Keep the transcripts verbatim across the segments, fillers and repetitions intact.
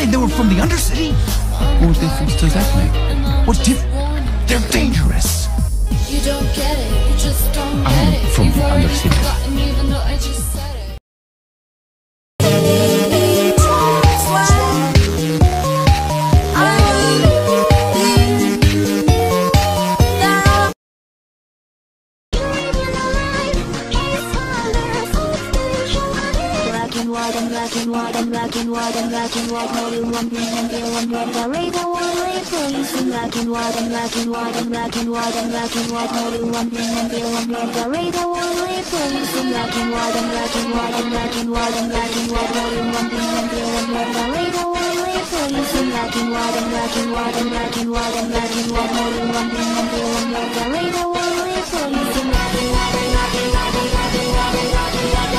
said they were from the Undercity. What difference does that make? What difference? They're dangerous. You don't get it, you just don't get I'm it. from You've the already Undercity. forgotten even though I just said it. Black and white and black and white and black and white, no you want green and blue and red. The radar will lay police in black and white and black and white and black and white and black and white, no you want green and blue and red. The radar will lay police in black and white and black and white and black and white and black and white, no you want green and blue and red. The radar will lay police in black and white and black and white and black and white and black and white, no you want green and blue and red. The radar will lay police in black and white and black and white and black and white and black and white.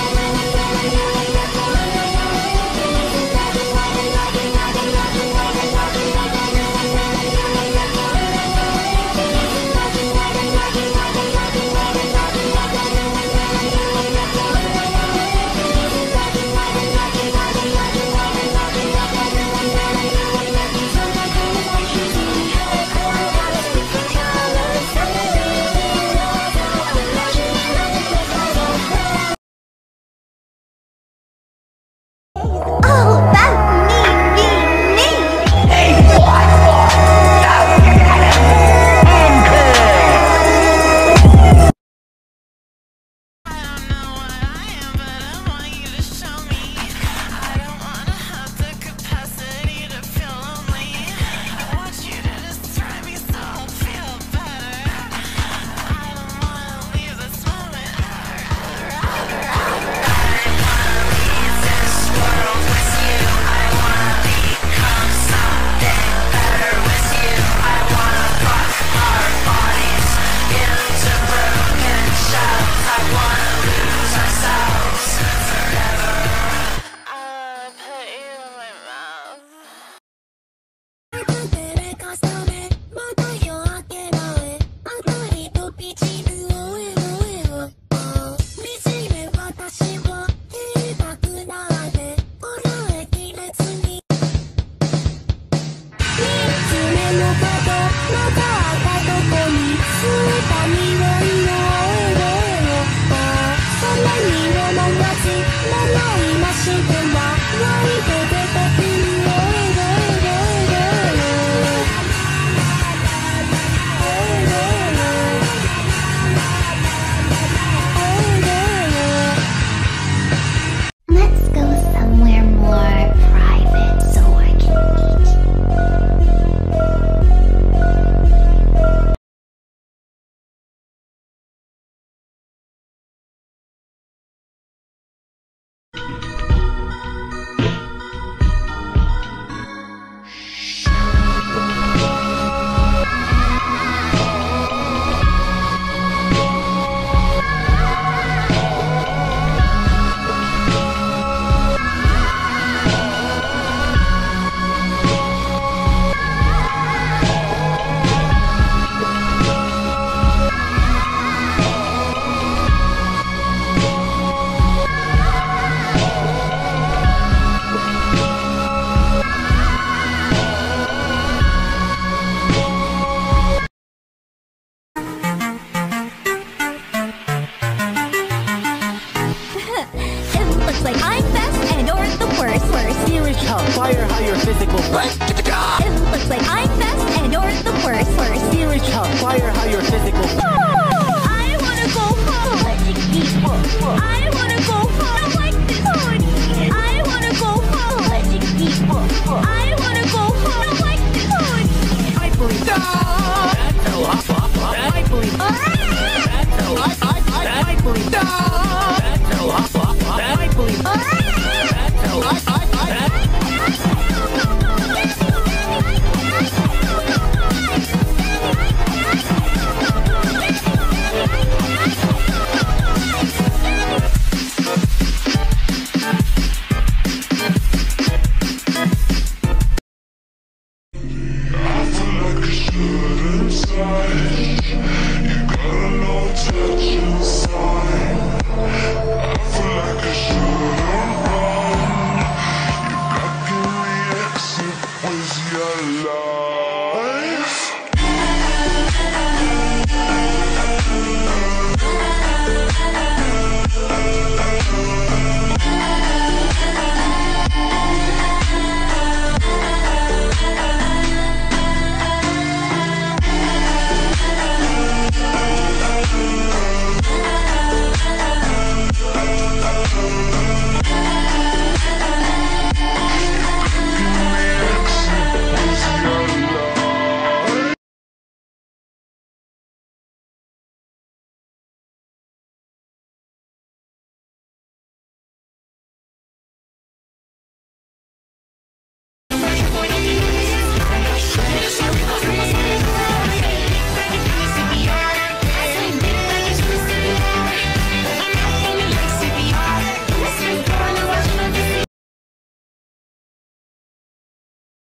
You